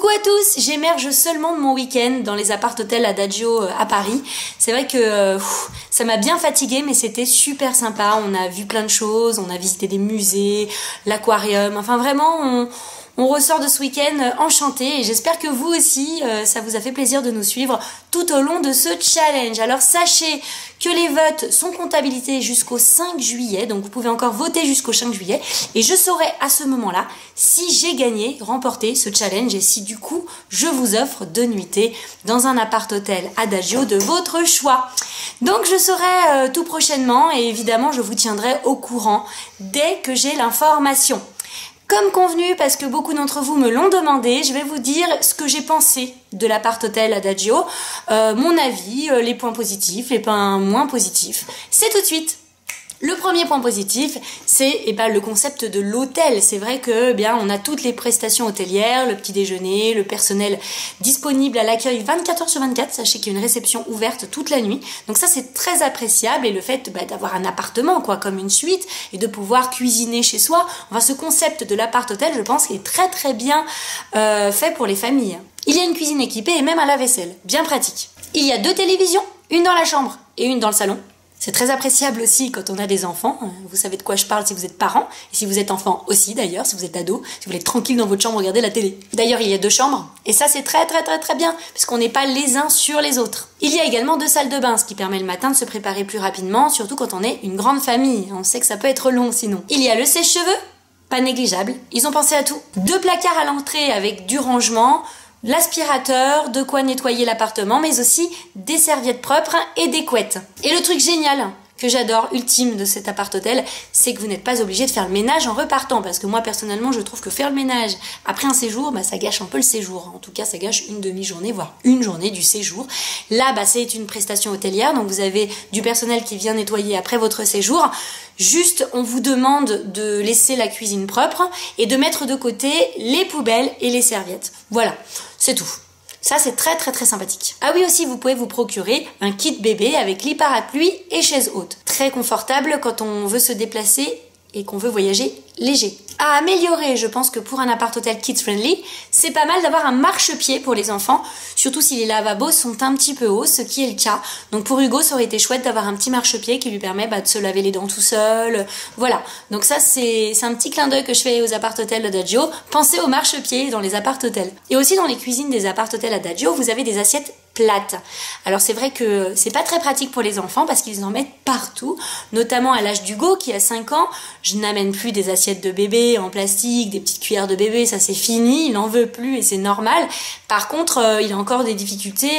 Coucou à tous, j'émerge seulement de mon week-end dans les appart-hôtels Adagio à Paris. C'est vrai que ça m'a bien fatiguée, mais c'était super sympa. On a vu plein de choses, on a visité des musées, l'aquarium. Enfin vraiment, on ressort de ce week-end enchanté et j'espère que vous aussi, ça vous a fait plaisir de nous suivre tout au long de ce challenge. Alors sachez que les votes sont comptabilisés jusqu'au 5 juillet, donc vous pouvez encore voter jusqu'au 5 juillet et je saurai à ce moment-là si j'ai gagné, remporté ce challenge et si du coup je vous offre 2 nuitées dans un appart-hôtel Adagio de votre choix. Donc je saurai tout prochainement et évidemment je vous tiendrai au courant dès que j'ai l'information. Comme convenu, parce que beaucoup d'entre vous me l'ont demandé, je vais vous dire ce que j'ai pensé de l'appart-hôtel Adagio, mon avis, les points positifs, les points moins positifs. C'est tout de suite. Le premier point positif, c'est le concept de l'hôtel. C'est vrai que on a toutes les prestations hôtelières, le petit déjeuner, le personnel disponible à l'accueil 24 heures sur 24. Sachez qu'il y a une réception ouverte toute la nuit. Donc ça, c'est très appréciable. Et le fait d'avoir un appartement, comme une suite, et de pouvoir cuisiner chez soi. Enfin, ce concept de l'appart-hôtel, je pense qu'il est très très bien fait pour les familles. Il y a une cuisine équipée et même un lave-vaisselle. Bien pratique. Il y a 2 télévisions, une dans la chambre et une dans le salon. C'est très appréciable aussi quand on a des enfants. Vous savez de quoi je parle si vous êtes parent. Et si vous êtes enfant aussi d'ailleurs, si vous êtes ado, si vous voulez être tranquille dans votre chambre, regardez la télé. D'ailleurs, il y a 2 chambres. Et ça, c'est très très très très bien. Puisqu'on n'est pas les uns sur les autres. Il y a également 2 salles de bain, ce qui permet le matin de se préparer plus rapidement, surtout quand on est une grande famille. On sait que ça peut être long sinon. Il y a le sèche-cheveux, pas négligeable. Ils ont pensé à tout. 2 placards à l'entrée avec du rangement, l'aspirateur, de quoi nettoyer l'appartement, mais aussi des serviettes propres et des couettes. Et le truc génial que j'adore, ultime de cet appart-hôtel, c'est que vous n'êtes pas obligé de faire le ménage en repartant, parce que moi personnellement je trouve que faire le ménage après un séjour, ça gâche un peu le séjour. En tout cas, ça gâche une demi-journée, voire une journée du séjour. Là, c'est une prestation hôtelière, donc vous avez du personnel qui vient nettoyer après votre séjour. Juste, on vous demande de laisser la cuisine propre et de mettre de côté les poubelles et les serviettes. Voilà, c'est tout. Ça, c'est très très très sympathique. Ah oui, aussi, vous pouvez vous procurer un kit bébé avec lit parapluie et chaise haute. Très confortable quand on veut se déplacer et qu'on veut voyager léger. À améliorer, je pense que pour un appart-hôtel kids-friendly, c'est pas mal d'avoir un marchepied pour les enfants, surtout si les lavabos sont un petit peu hauts, ce qui est le cas. Donc pour Hugo, ça aurait été chouette d'avoir un petit marchepied qui lui permet de se laver les dents tout seul. Voilà, donc ça c'est un petit clin d'œil que je fais aux appart-hôtels Adagio. Pensez au marchepied dans les appart-hôtels. Et aussi dans les cuisines des appart-hôtels Adagio, vous avez des assiettes plates. Alors c'est vrai que c'est pas très pratique pour les enfants parce qu'ils en mettent partout, notamment à l'âge d'Hugo qui a 5 ans. Je n'amène plus des assiettes de bébé en plastique, des petites cuillères de bébé, ça c'est fini, il n'en veut plus et c'est normal. Par contre, il a encore des difficultés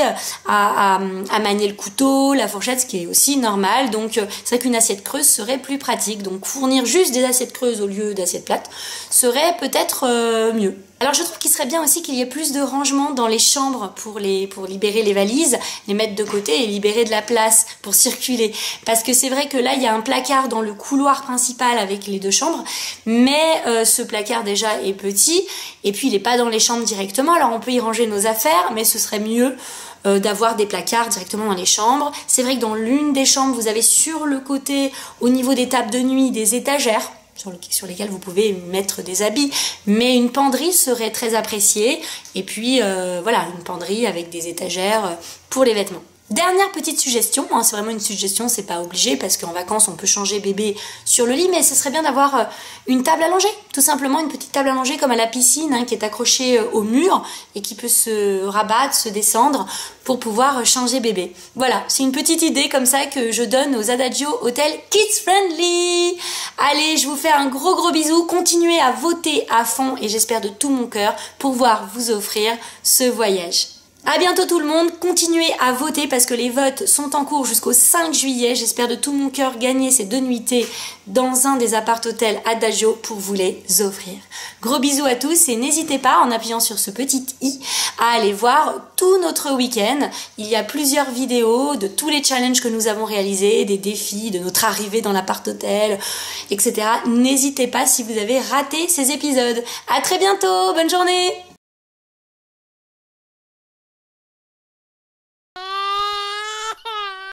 à manier le couteau, la fourchette, ce qui est aussi normal. Donc c'est vrai qu'une assiette creuse serait plus pratique. Donc fournir juste des assiettes creuses au lieu d'assiettes plates serait peut-être mieux. Alors je trouve qu'il serait bien aussi qu'il y ait plus de rangement dans les chambres pour libérer les valises, les mettre de côté et libérer de la place pour circuler. Parce que c'est vrai que là il y a un placard dans le couloir principal avec les 2 chambres, mais ce placard déjà est petit et puis il n'est pas dans les chambres directement. Alors on peut y ranger nos affaires, mais ce serait mieux d'avoir des placards directement dans les chambres. C'est vrai que dans l'une des chambres, vous avez sur le côté, au niveau des tables de nuit, des étagères sur lesquels vous pouvez mettre des habits, mais une penderie serait très appréciée, et puis voilà, une penderie avec des étagères pour les vêtements. Dernière petite suggestion, c'est vraiment une suggestion, c'est pas obligé parce qu'en vacances on peut changer bébé sur le lit, mais ce serait bien d'avoir une table allongée, tout simplement une petite table allongée comme à la piscine qui est accrochée au mur et qui peut se rabattre, se descendre pour pouvoir changer bébé. Voilà, c'est une petite idée comme ça que je donne aux Adagio Hotel Kids Friendly. Allez, je vous fais un gros bisou, continuez à voter à fond et j'espère de tout mon cœur pouvoir vous offrir ce voyage. À bientôt tout le monde, continuez à voter parce que les votes sont en cours jusqu'au 5 juillet. J'espère de tout mon cœur gagner ces 2 nuitées dans un des appart-hôtels Adagio pour vous les offrir. Gros bisous à tous et n'hésitez pas en appuyant sur ce petit i à aller voir tout notre week-end. Il y a plusieurs vidéos de tous les challenges que nous avons réalisés, des défis, de notre arrivée dans l'appart-hôtel, etc. N'hésitez pas si vous avez raté ces épisodes. À très bientôt, bonne journée!